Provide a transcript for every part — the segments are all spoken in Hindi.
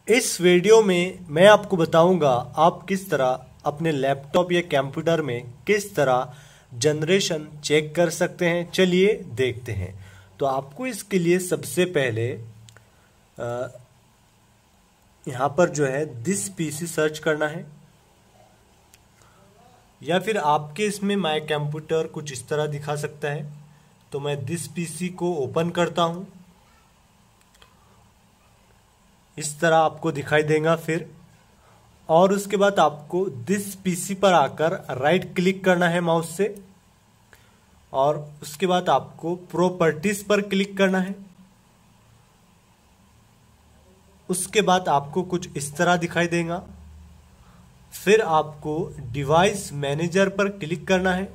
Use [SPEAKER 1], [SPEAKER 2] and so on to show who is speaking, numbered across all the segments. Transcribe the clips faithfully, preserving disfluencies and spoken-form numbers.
[SPEAKER 1] इस वीडियो में मैं आपको बताऊंगा आप किस तरह अपने लैपटॉप या कंप्यूटर में किस तरह जनरेशन चेक कर सकते हैं। चलिए देखते हैं। तो आपको इसके लिए सबसे पहले आ, यहाँ पर जो है दिस पीसी सर्च करना है, या फिर आपके इसमें माय कंप्यूटर कुछ इस तरह दिखा सकता है। तो मैं दिस पीसी को ओपन करता हूँ, इस तरह आपको दिखाई देगा। फिर और उसके बाद आपको दिस पीसी पर आकर राइट क्लिक करना है माउस से, और उसके बाद आपको प्रॉपर्टीज पर क्लिक करना है। उसके बाद आपको कुछ इस तरह दिखाई देगा। फिर आपको डिवाइस मैनेजर पर क्लिक करना है,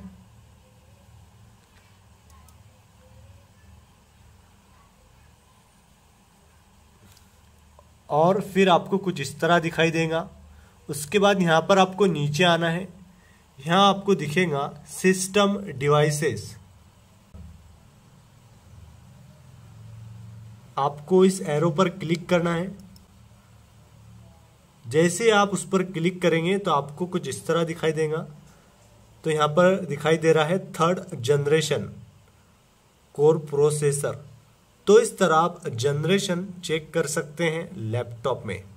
[SPEAKER 1] और फिर आपको कुछ इस तरह दिखाई देगा। उसके बाद यहाँ पर आपको नीचे आना है, यहाँ आपको दिखेगा सिस्टम डिवाइसेस। आपको इस एरो पर क्लिक करना है। जैसे आप उस पर क्लिक करेंगे तो आपको कुछ इस तरह दिखाई देगा। तो यहाँ पर दिखाई दे रहा है थर्ड जनरेशन कोर प्रोसेसर। तो इस तरह आप जनरेशन चेक कर सकते हैं लैपटॉप में।